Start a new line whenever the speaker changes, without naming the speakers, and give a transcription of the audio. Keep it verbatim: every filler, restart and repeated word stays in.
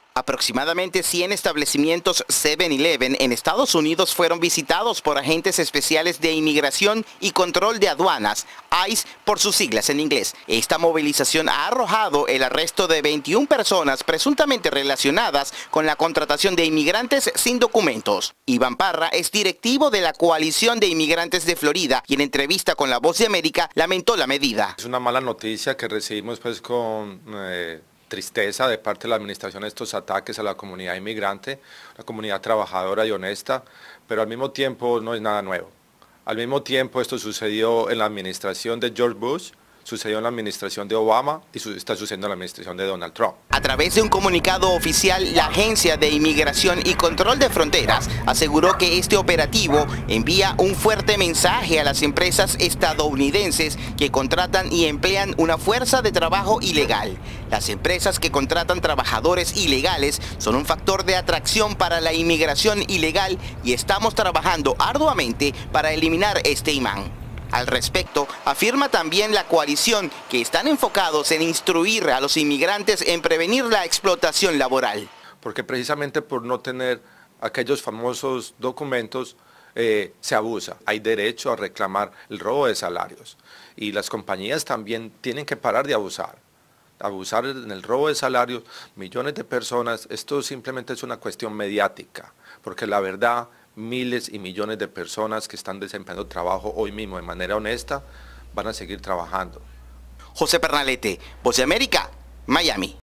Aproximadamente cien establecimientos siete eleven en Estados Unidos fueron visitados por agentes especiales de inmigración y control de aduanas, ICE por sus siglas en inglés. Esta movilización ha arrojado el arresto de veintiuna personas presuntamente relacionadas con la contratación de inmigrantes sin documentos. Iván Parra es directivo de la Coalición de Inmigrantes de Florida y en entrevista con La Voz de América lamentó la medida.
Es una mala noticia que recibimos pues con eh, tristeza de parte de la administración estos ataques a la comunidad inmigrante, una comunidad trabajadora y honesta, pero al mismo tiempo no es nada nuevo. Al mismo tiempo esto sucedió en la administración de George Bush, sucedió en la administración de Obama y su, está sucediendo en la administración de Donald Trump.
A través de un comunicado oficial, la Agencia de Inmigración y Control de Fronteras aseguró que este operativo envía un fuerte mensaje a las empresas estadounidenses que contratan y emplean una fuerza de trabajo ilegal. Las empresas que contratan trabajadores ilegales son un factor de atracción para la inmigración ilegal y estamos trabajando arduamente para eliminar este imán. Al respecto, afirma también la coalición que están enfocados en instruir a los inmigrantes en prevenir la explotación laboral.
Porque precisamente por no tener aquellos famosos documentos eh, se abusa. Hay derecho a reclamar el robo de salarios y las compañías también tienen que parar de abusar. Abusar en el robo de salarios, millones de personas, esto simplemente es una cuestión mediática, porque la verdad, miles y millones de personas que están desempeñando trabajo hoy mismo de manera honesta van a seguir trabajando.
José Pernalete, Voz de América, Miami.